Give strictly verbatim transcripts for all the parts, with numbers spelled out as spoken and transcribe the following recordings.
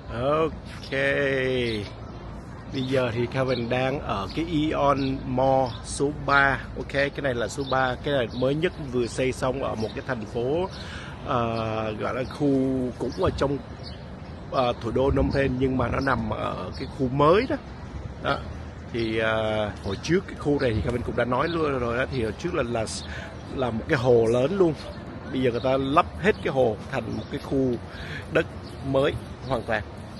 Ok, bây giờ thì Kevin đang ở cái Aeon Mall số ba. Ok, cái này là số ba, cái này mới nhất vừa xây xong ở một cái thành phố uh, gọi là khu cũng ở trong uh, thủ đô Phnom Penh, nhưng mà nó nằm ở cái khu mới đó. Đó. Thì uh, hồi trước cái khu này thì Kevin cũng đã nói luôn rồi đó, thì hồi trước là là là một cái hồ lớn luôn. Bây giờ người ta lấp hết cái hồ thành một cái khu đất mới hoàn toàn.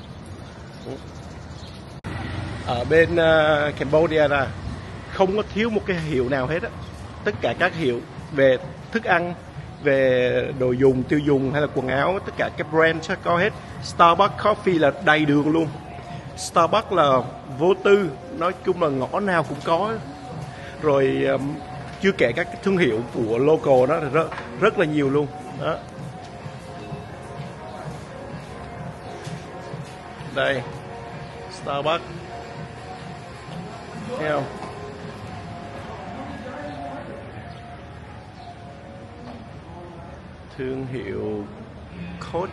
Ở bên uh, Cambodia là không có thiếu một cái hiệu nào hết á. Tất cả các hiệu về thức ăn, về đồ dùng tiêu dùng hay là quần áo, tất cả các brand sẽ có hết. Starbucks Coffee là đầy đường luôn. Starbucks là vô tư, nói chung là ngõ nào cũng có. Rồi um, chưa kể các thương hiệu của local đó rất, rất là nhiều luôn đó. Đây Starbucks, thấy không? Thương hiệu Coach.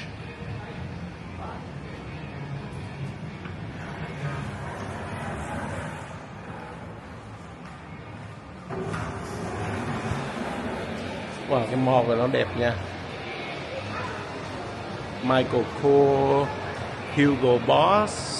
Wow, cái mall của nó đẹp nha. Michael Kors, Hugo Boss.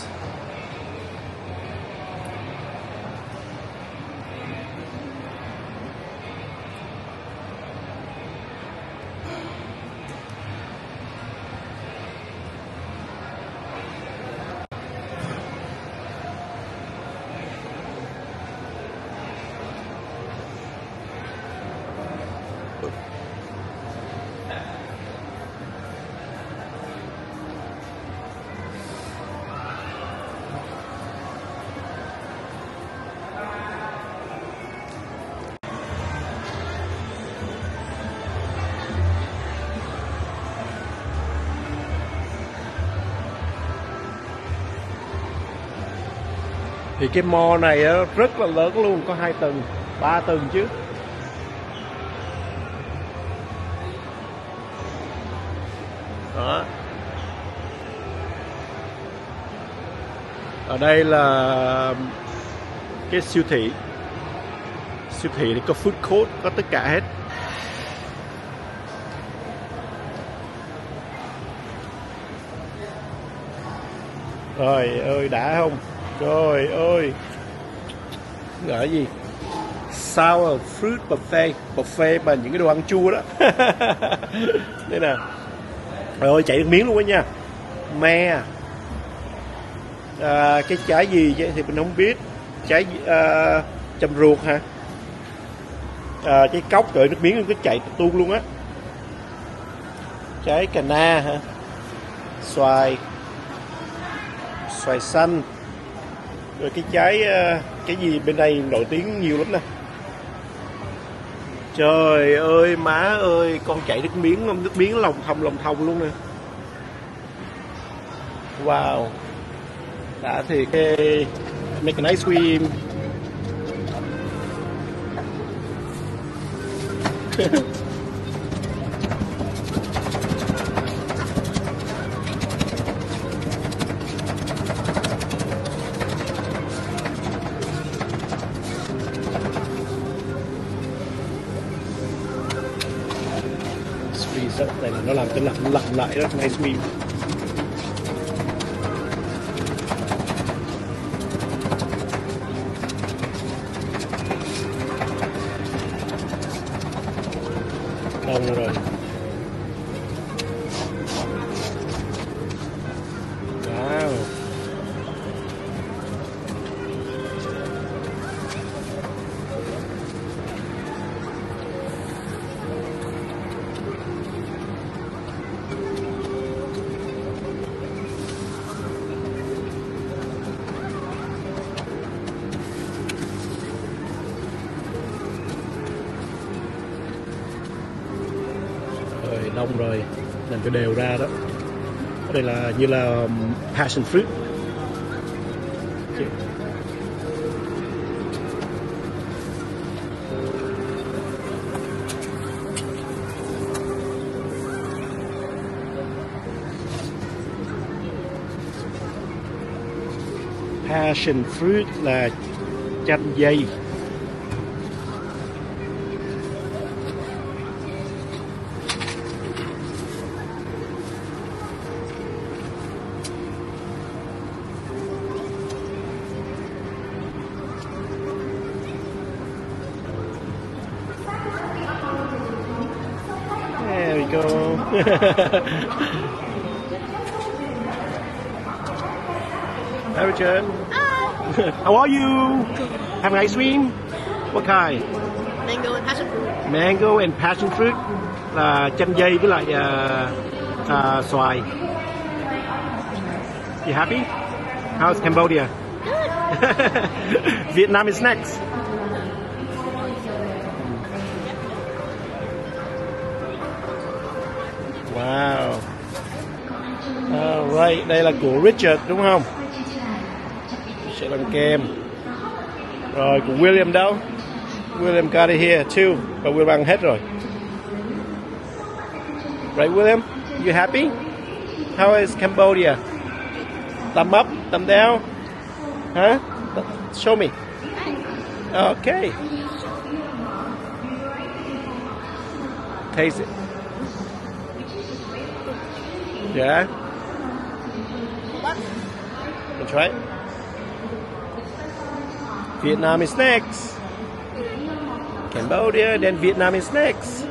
Thì cái mall này á, rất là lớn luôn, có hai tầng, ba tầng chứ. Đó. Ở đây là cái siêu thị. Siêu thị này có food court, có tất cả hết. Trời ơi đã không? Trời ơi, gọi gì? Sour fruit buffet, buffet mà những cái đồ ăn chua đó. Đây nè. Trời ơi, chảy được miếng luôn á nha. Me, à, cái trái gì vậy thì mình không biết. Trái à, chầm ruột hả? À, trái cóc, rồi nước miếng cứ chảy tuôn luôn á. Trái cà na hả? Xoài, xoài xanh. Rồi cái trái cái gì bên đây nổi tiếng nhiều lắm nè. Trời ơi má ơi, con chảy nước miếng, nước miếng lòng thòng lòng thòng luôn nè. Wow, đã thì cái make an ice cream. Đây là nó làm cho lặp lặp lại đó, ice cream. Đông rồi. Wow. Đông rồi, làm cho đều ra đó. Đây là như là passion fruit. passion fruit là chanh dây. There we go. Hi Richard. Hi. How are you? Having ice cream? What kind? Mango and passion fruit. Mango and passion fruit là chanh dây với lại uh, uh, xoài. You happy? How's Cambodia? Good. Vietnam is next. Wow. Alright, đây là của Richard đúng không? Sẽ làm kem. Rồi của William đâu? William got it here too. But William ăn hết rồi. Right William? You happy? How is Cambodia? Thumb up, thumb down? Huh? Show me. Okay. Taste it. Yeah? Wanna try it? Vietnam is next. Cambodia, then Vietnam is next.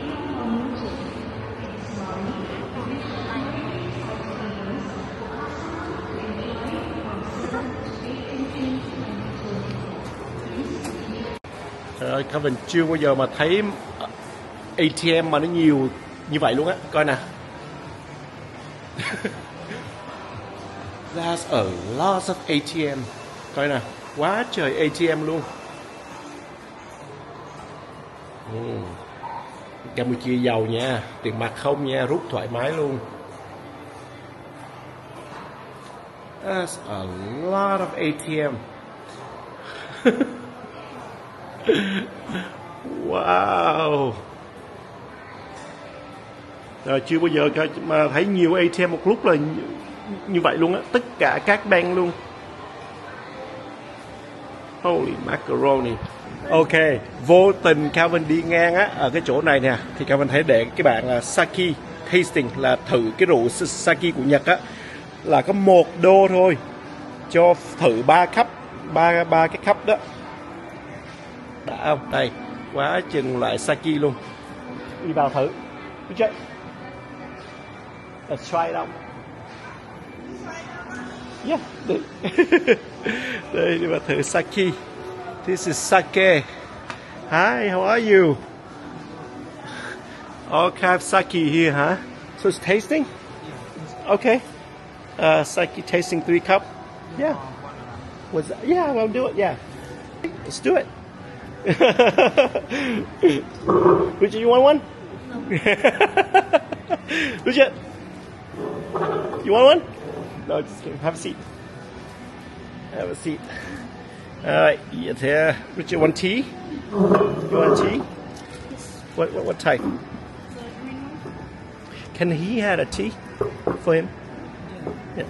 Trời ơi, Kevin chưa bao giờ mà thấy a tê em mà nó nhiều như vậy luôn á. Coi nè. There's a lot of a tê em. Coi nè, quá trời a tê em luôn. uhm. Campuchia giàu nha, tiền mặt không nha, rút thoải mái luôn. There's a lot of a tê em. Wow. Rồi chưa bao giờ mà thấy nhiều a tê em một lúc là như vậy luôn á, tất cả các bank luôn. Holy macaroni. Ok, vô tình Calvin đi ngang á ở cái chỗ này nè thì Calvin thấy để cái bạn là Sake tasting là thử cái rượu Sake của Nhật á là có một đô thôi cho thử ba cup, ba ba cái cup đó. Đã không? Đây, quá chừng loại Sake luôn. Đi vào thử. Okay. Let's try it out. Yeah, đây. Đây đi vào thử Sake. This is Sake. Hi, how are you? All kind of Sake here, huh? So it's tasting? Okay. Uh, Sake tasting three cup. Yeah. Was that? Yeah, I'll do it. Yeah. Let's do it. Richard, you want one? No. Richard, you want one? No, just kidding. Have a seat. Have a seat. All right, yeah, there. Richard, want tea? You want tea? Yes. What, what what type? The green one. Can he have a tea for him? Yeah.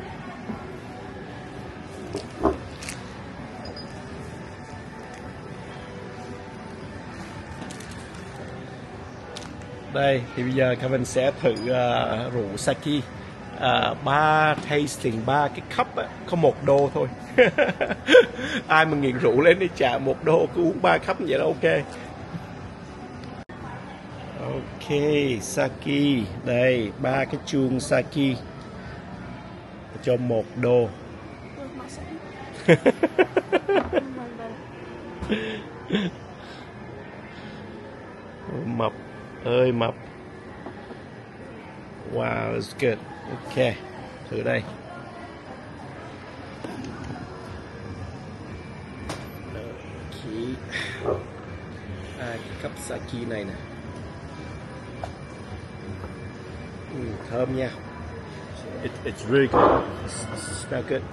Đây thì bây giờ Kevin sẽ thử uh, rượu Sake. Uh, ba tasting, ba cái cup á, có một đô thôi. Ai mà nghiện rượu lên đi trả một đô cứ uống ba cup vậy đó. Ok. Ok, Sake. Đây, ba cái chuông Sake cho một đô. Mập ơi mập. Wow, it's good. Ok, thử đây. À, cái cup Sake này nè. Ừ, thơm nha. It, it's really good. It smells good.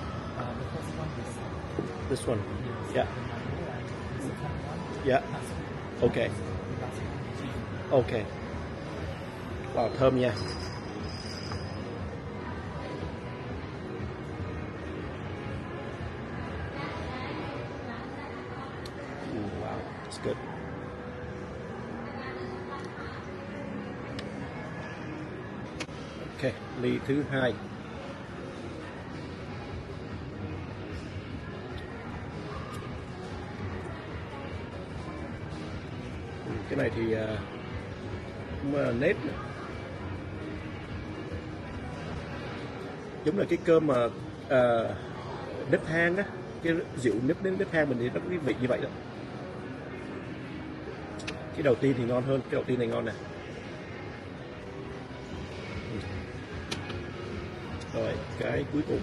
This one. Yeah. Yeah. Okay. Okay. Wow, thơm nha. It's good. Ok, ly thứ hai. Cái này thì uh, cũng là nếp này. Giống là cái cơm mà uh, nếp than á, cái rượu nếp đến nếp than mình thì nó có cái vị như vậy đó. Cái đầu tiên thì ngon hơn, cái đầu tiên này ngon nè. Rồi cái cuối cùng.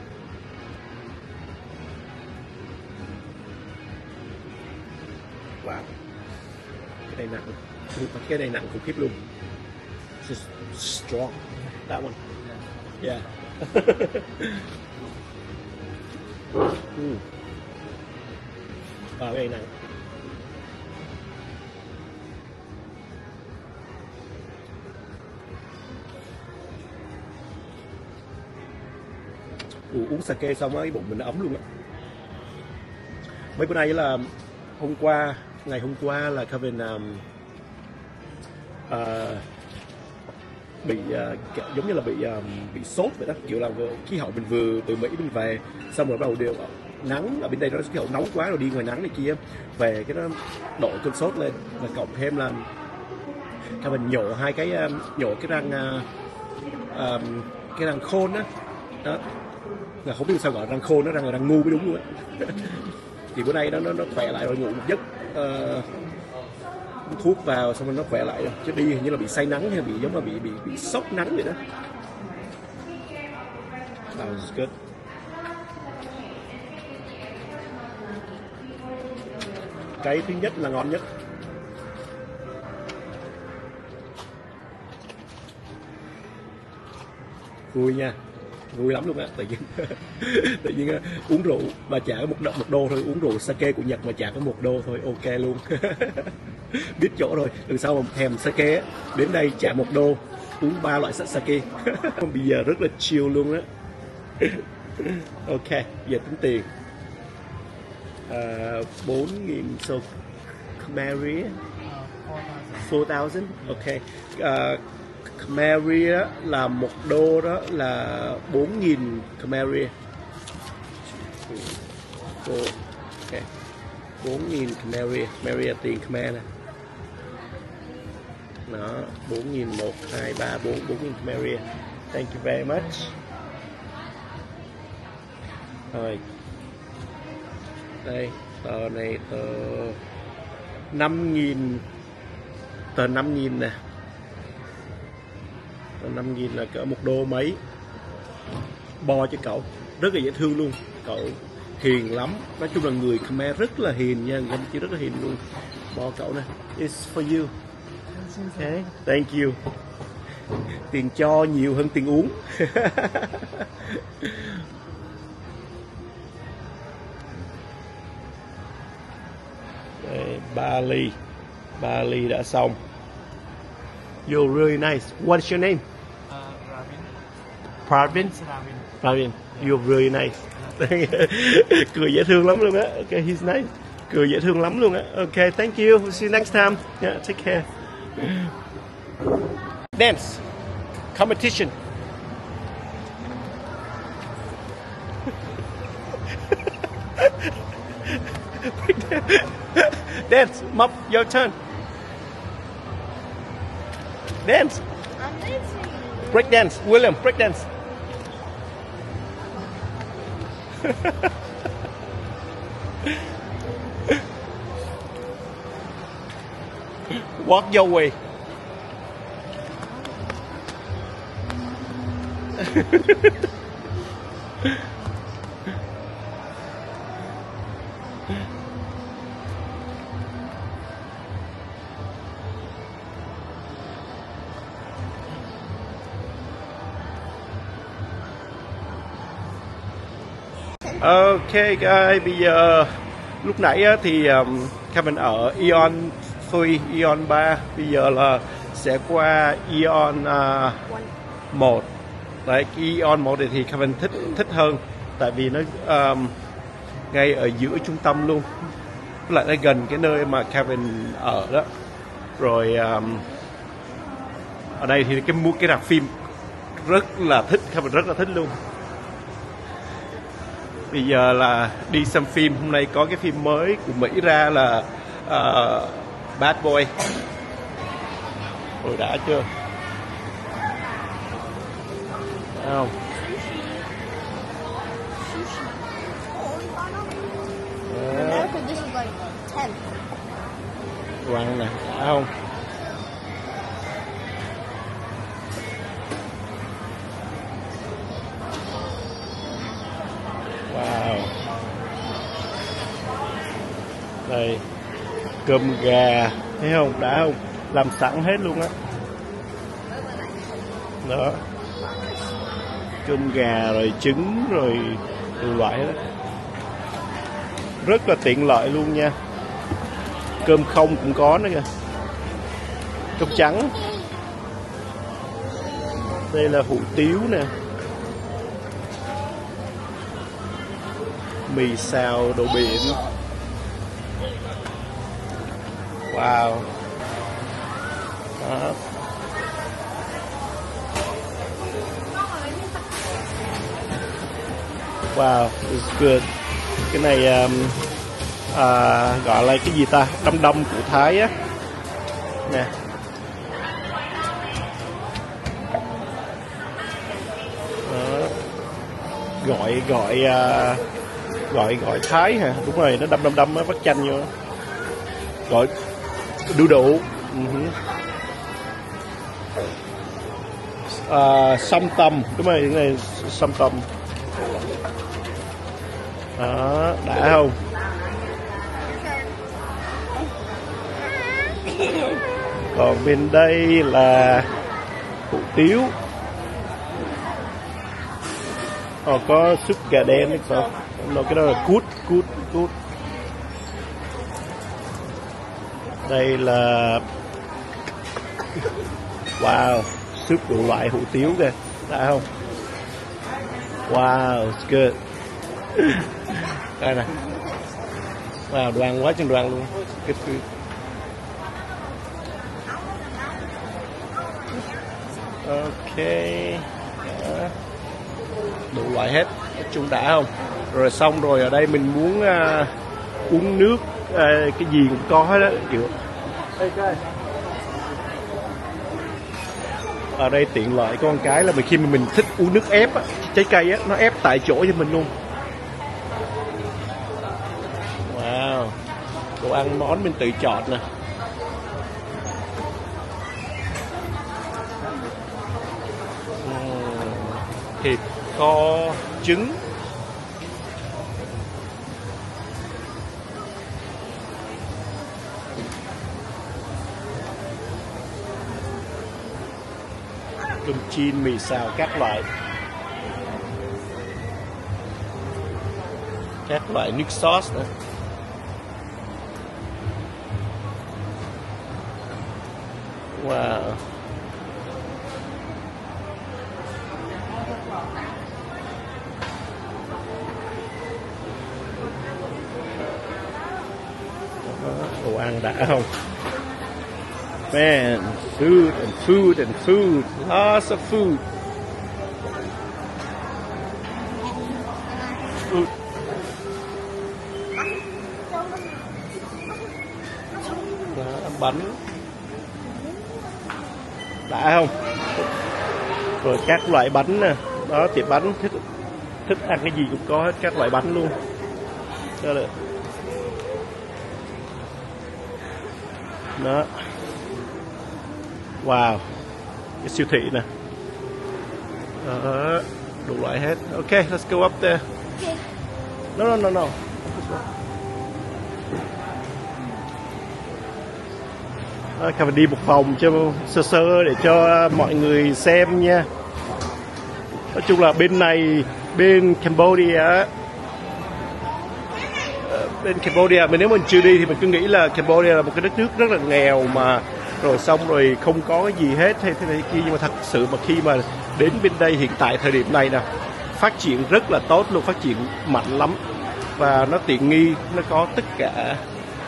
Wow, cái này nặng, cái này nặng khủng khiếp luôn. Just strong. That one. Yeah. mm. Wow, cái này nặng. Ủa, uống sake xong á, cái bụng mình nó ấm luôn á. Mấy bữa nay là hôm qua, ngày hôm qua là Kevin um, uh, bị uh, giống như là bị uh, bị sốt vậy đó, kiểu là khí hậu mình vừa từ Mỹ mình về, xong rồi bắt đầu đều nắng ở bên đây, nó khí hậu nóng quá rồi đi ngoài nắng này kia, về cái nó đội cơn sốt lên, và cộng thêm là Kevin nhổ hai cái um, nhổ cái răng uh, um, cái răng khôn á, đó. Là không biết sao gọi răng khôn, nó răng là răng ngu mới đúng luôn á. Thì bữa nay nó nó nó khỏe lại rồi, ngủ một giấc uh, thuốc vào xong rồi nó khỏe lại rồi. Chứ đi hình như là bị say nắng hay bị giống là bị bị bị sốc nắng vậy đó. That was good. Cái thứ nhất là ngon nhất. Vui nha, vui lắm luôn á. Tự nhiên tự nhiên uh, uống rượu mà trả có một đô, một đô thôi, uống rượu sake của Nhật mà trả có một đô thôi, ok luôn. Biết chỗ rồi, lần sau mà thèm sake á, đến đây trả một đô uống ba loại sake. Bây giờ rất là chill luôn á. Ok, giờ tính tiền. Uh, bốn nghìn so Khmer four thousand. Ok. Uh, Khmer là một đô đó là bốn nghìn Khmer. Ok. bốn nghìn Khmer. Khmer là tiền Khmer nè. Đó, bốn nghìn, một, hai, ba, bốn, bốn nghìn Khmer. Thank you very much. Rồi. Đây, tờ này tờ năm nghìn. Tờ năm nghìn nè. Tờ năm nghìn là cỡ một đô mấy. Bo cho cậu, rất là dễ thương luôn. Cậu hiền lắm. Nói chung là người Khmer rất là hiền nha, anh chị rất là hiền luôn. Bo cậu nè. It's for you. Okay, thank you. Tiền cho nhiều hơn tiền uống. Đây, ba ly. Ba ly đã xong. You're really nice. What's your name? Uh, Ravin. Pravin? Ravin. Pravin. You're really nice. Cười dễ thương lắm luôn á. Okay, he's nice. Cười dễ thương lắm luôn á. Okay, thank you. We'll see you next time. Yeah, take care. Dance competition. Dance, Mop, your turn. Dance. I'm dancing. Break dance, William, break dance. Walk your way. Ok guys, bây giờ lúc nãy á, thì um, Kevin ở Eon ba, Eon ba, bây giờ là sẽ qua Eon uh, một. Đấy, cái Eon một này thì Kevin thích thích hơn, tại vì nó um, ngay ở giữa trung tâm luôn. lại đây gần cái nơi mà Kevin ở đó. Rồi um, ở đây thì cái mua cái rạp phim rất là thích, Kevin rất là thích luôn. Bây giờ là đi xem phim, hôm nay có cái phim mới của Mỹ ra là uh, Bad Boy. Rồi đã chưa? Thấy không? In America, this is like ten. Đồ ăn nè, thấy không? Wow. Đây, cơm gà, thấy không? Đã không? Làm sẵn hết luôn á. Đó. Đó. Cơm gà rồi trứng rồi đủ loại đó. Rất là tiện lợi luôn nha. Cơm không cũng có nữa kìa. Cơm trắng. Đây là hủ tiếu nè. Mì xào đồ biển. Wow. Đó. Wow, it's good. Cái này um, à, gọi là cái gì ta? Đâm đâm của Thái á. Nè. Đó. Gọi gọi uh, gọi gọi Thái hả? Đúng rồi, nó đâm đâm đâm á, vắt chanh vô. Gọi đu đủ. Uh-huh. À, sâm tầm, đúng rồi, cái này sâm tầm. Đó, đã không? Còn bên đây là hủ tiếu. Ờ, có súp gà đen hay sao? Nó cái đó là cút, cút, cút. Đây là wow, súp đủ loại hủ tiếu kìa, đã không? Wow, it's good. Đây nè. Wow, đồ ăn quá chừng đồ ăn luôn. Good food. Ok. Đó. Đủ loại hết, nói chung đã không? Rồi xong rồi ở đây mình muốn uh, uống nước, uh, cái gì cũng có hết đó kiểu. Ở đây tiện lợi có một cái là khi mà mình thích uống nước ép á, trái cây á, nó ép tại chỗ cho mình luôn. Wow, đồ ăn món mình tự chọn nè. uhm, thịt kho trứng. Cơm chiên, mì xào các loại. Các loại nước sauce nữa. Wow. Đồ ăn đã không? Man, food and food and food, lots of food. Food. Đó, bánh. Đã không? Rồi các loại bánh nè. Đó, tiệm bánh thích thích ăn cái gì cũng có hết, các loại bánh luôn. Đó là. Đó. Wow, cái siêu thị nè. Đó, đủ loại hết. Ok, let's go up there. No, no, no, no. Đó, mình đi một vòng cho sơ sơ để cho mọi người xem nha. Nói chung là bên này, bên Cambodia, bên Cambodia, mình nếu mình chưa đi thì mình cứ nghĩ là Cambodia là một cái đất nước rất là nghèo mà rồi xong rồi không có cái gì hết hay thế này kia, nhưng mà thật sự mà khi mà đến bên đây hiện tại thời điểm này nè, phát triển rất là tốt luôn, phát triển mạnh lắm và nó tiện nghi, nó có tất cả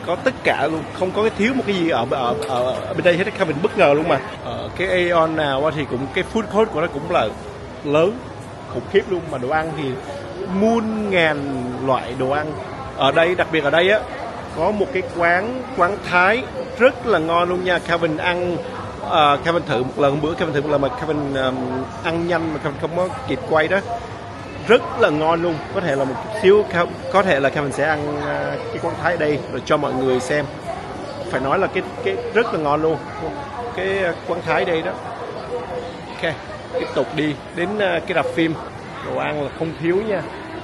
có tất cả luôn, không có cái thiếu một cái gì ở ở, ở, ở bên đây hết. Kevin bất ngờ luôn mà. Ở cái Aeon nào thì cũng cái food court của nó cũng là lớn khủng khiếp luôn, mà đồ ăn thì muôn ngàn loại đồ ăn. Ở đây đặc biệt ở đây á có một cái quán quán Thái rất là ngon luôn nha. Kevin ăn uh, Kevin thử một lần bữa Kevin thử một lần mà Kevin um, ăn nhanh mà Kevin không có kịp quay đó, rất là ngon luôn. Có thể là một chút xíu có thể là Kevin sẽ ăn uh, cái quán Thái ở đây rồi cho mọi người xem. Phải nói là cái cái rất là ngon luôn cái quán Thái đây đó. Ok, tiếp tục đi đến uh, cái rạp phim. Đồ ăn là không thiếu nha.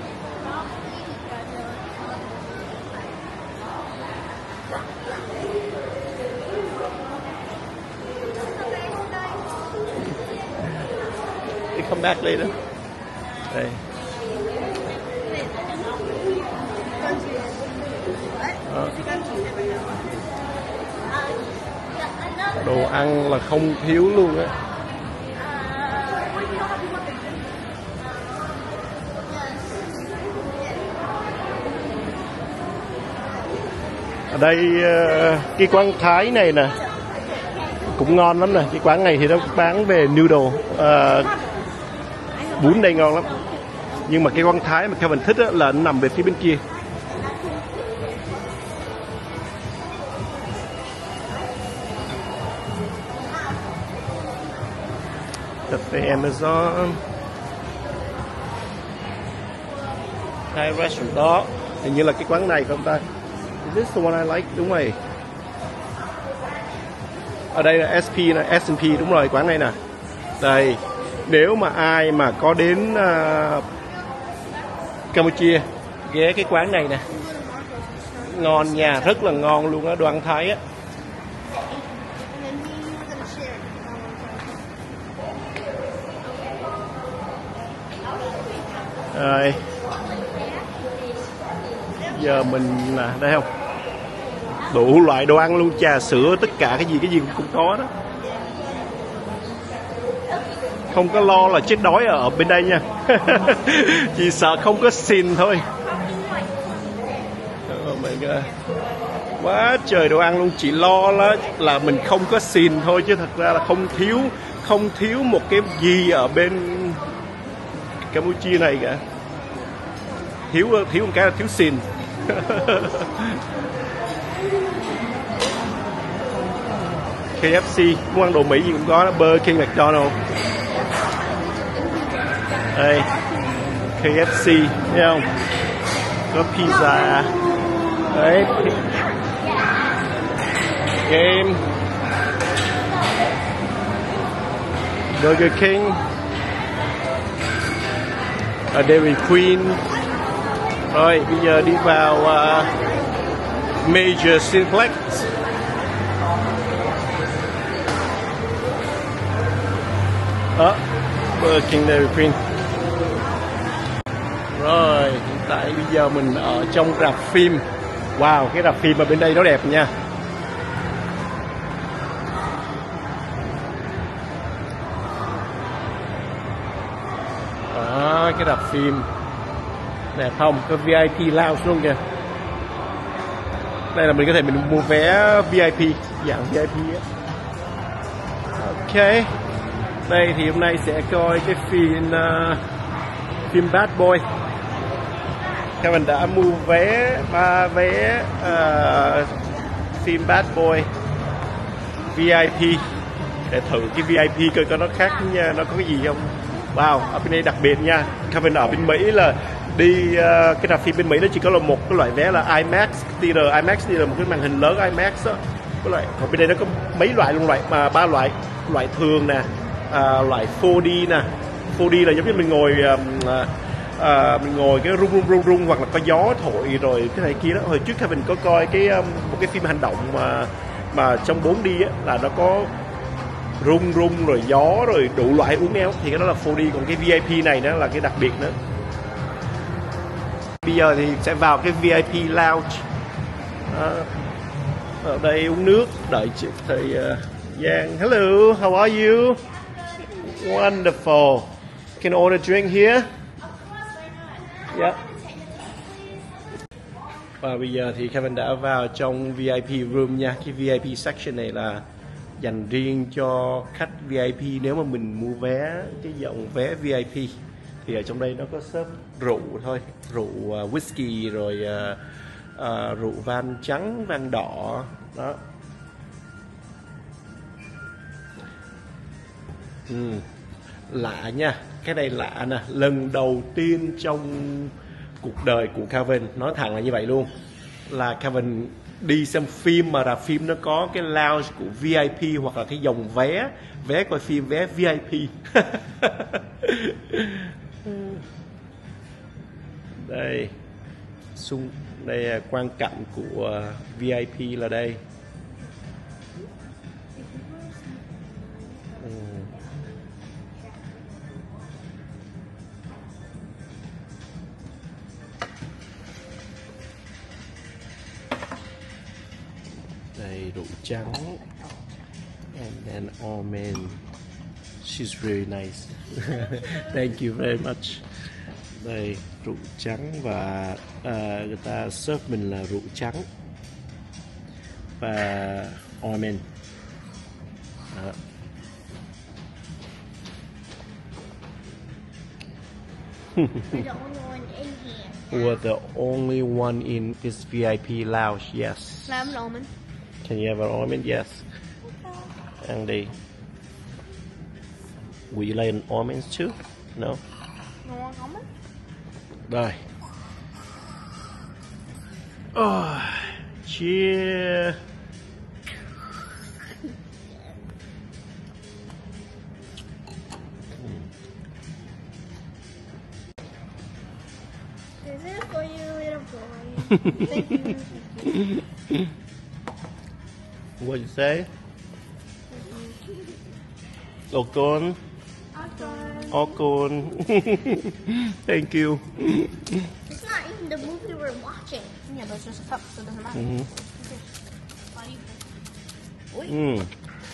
Đi come back later. Đây. Đó. Đồ ăn là không thiếu luôn á. Ở đây cái quán Thái này nè cũng ngon lắm nè. Cái quán này thì nó bán về noodle, uh, bún đây ngon lắm. Nhưng mà cái quán Thái mà Kevin thích là nó nằm về phía bên kia. Cà phê Amazon, Thai restaurant đó. Hình như là cái quán này không ta? Is this the one I like? Đúng rồi. Ở đây là ét pê nè, ét and pê đúng rồi, quán này nè. Đây, nếu mà ai mà có đến uh, Campuchia ghé cái quán này nè, ngon nha, rất là ngon luôn á, đồ ăn Thái á. Rồi. Giờ mình là đây không? Đủ loại đồ ăn luôn, trà sữa, tất cả cái gì cái gì cũng có đó. Không có lo là chết đói ở bên đây nha. Chỉ sợ không có xin thôi. Oh my God. Quá trời đồ ăn luôn, chỉ lo là, là mình không có xin thôi, chứ thật ra là không thiếu không thiếu một cái gì ở bên Campuchia này cả. Thiếu thiếu một cái là thiếu xin. ca ép xê, muốn ăn đồ Mỹ gì cũng có đó, Burger King, McDonald's. Đây, ca ép xê, thấy không? Có pizza. Đấy. Game. Burger King. Ở Dairy Queen. Rồi, bây giờ đi vào uh, Major Cineplex. Đó, Burger King, Dairy Queen. Rồi, hiện tại bây giờ mình ở trong rạp phim. Wow, cái rạp phim ở bên đây nó đẹp nha. Đó, cái rạp phim đẹp không? Có vê i pê lounge luôn kìa. Đây là mình có thể mình mua vé vê i pê, dạng vê i pê á. Ok. Đây thì hôm nay sẽ coi cái phim uh, phim Bad Boy. Các mình đã mua vé ba vé uh, phim Bad Boy vê i pê để thử cái vê i pê coi coi nó khác nha, nó có cái gì không. Wow, ở bên đây đặc biệt nha. Kevin ở bên Mỹ là đi uh, cái rạp phim bên Mỹ nó chỉ có là một cái loại vé là IMAX theater. IMAX theater là một cái màn hình lớn IMAX đó. Cái loại còn bên đây nó có mấy loại luôn, loại mà ba loại, loại thường nè, uh, loại four D nè. four D là giống như mình ngồi uh, uh, mình ngồi cái rung rung rung rung hoặc là có gió thổi rồi cái này kia đó. Hồi trước Kevin có coi cái um, một cái phim hành động mà mà trong four D á là nó có rung rung rồi gió rồi đủ loại uốn éo, thì cái đó là four D. Còn cái vê i pê này nữa là cái đặc biệt nữa. Bây giờ thì sẽ vào cái vê i pê lounge. Đó. Ở đây uống nước đợi chị thầy uh, Giang. Hello, how are you? Wonderful. Can I order a drink here? Yeah. Và bây giờ thì Kevin đã vào trong vê i pê room nha. Cái vê i pê section này là dành riêng cho khách vê i pê. Nếu mà mình mua vé, cái dòng vé vê i pê thì ở trong đây nó có serve rượu thôi. Rượu uh, whisky rồi uh, uh, rượu van trắng, van đỏ. Đó. Ừ. Lạ nha. Cái này lạ nè. Lần đầu tiên trong cuộc đời của Kevin, nói thẳng là như vậy luôn, là Kevin đi xem phim mà là phim nó có cái lounge của vê i pê hoặc là cái dòng vé vé coi phim, vé vê i pê. Đây xung đây là quan cảnh của vê i pê là đây. Đây rượu trắng, and then almond. She's very nice. Thank you very much. Đây rượu trắng và uh, người ta serve mình là rượu trắng và almond. Đó. We're the only one in here. We're the only one in this vê i pê lounge. Yes. Can I have an almond? Can you have an almond? Yes. Andy, would you like an almond too? No. You want almond? Rồi. Oh, cheers. This is for you, little boy. Thank you. Thank you. What you say? Okon. Awesome. Okon. Thank you. It's not even the movie we're watching. Yeah, but it's just a cup, so it doesn't matter. Mm-hmm. Wait. Mm.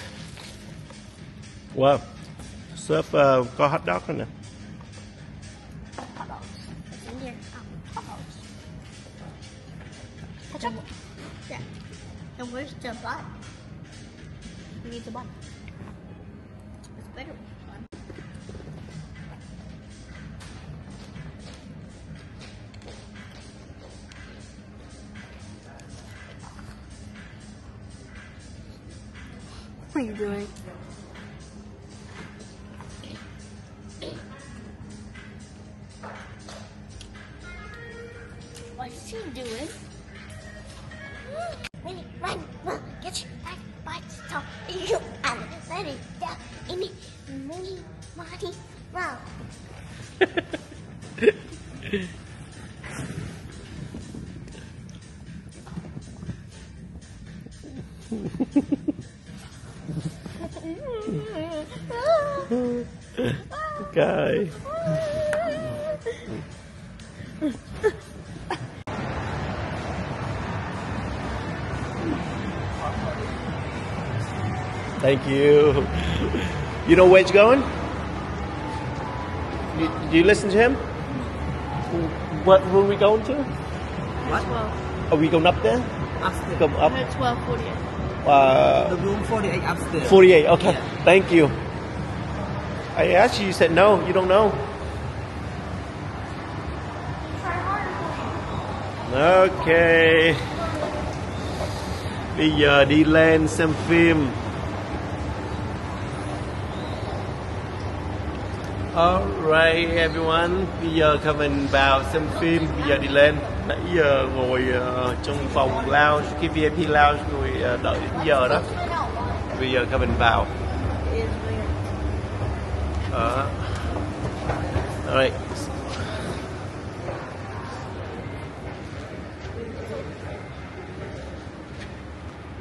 Wow. Serve uh, có hot dog nữa nè. Hot dogs. It's in here. Oh, hot dogs. Ketchup? Yeah. And where's the bun? We need the bun. It's better with the bun. What are you doing? What's he doing? Ready, run, run, get your back, bites, top, you, and ready, down, in it, Mooney, Marty, run. Okay. Thank you. You know where it's going? You, do you listen to him? What who are we going to? What? Are we going up there? Upstairs. Go up. twelve forty-eight. Uh, The room forty-eight upstairs. forty-eight. Okay. Yeah. Thank you. I asked you. You said no. You don't know. Okay. Bây giờ đi lên xem phim. Alright everyone. Bây giờ Kevin vào xem phim. Bây giờ đi lên. Nãy giờ ngồi uh, trong phòng lounge, cái vê i pê lounge, ngồi uh, đợi đến giờ đó. Bây giờ Kevin vào. Uh, alright.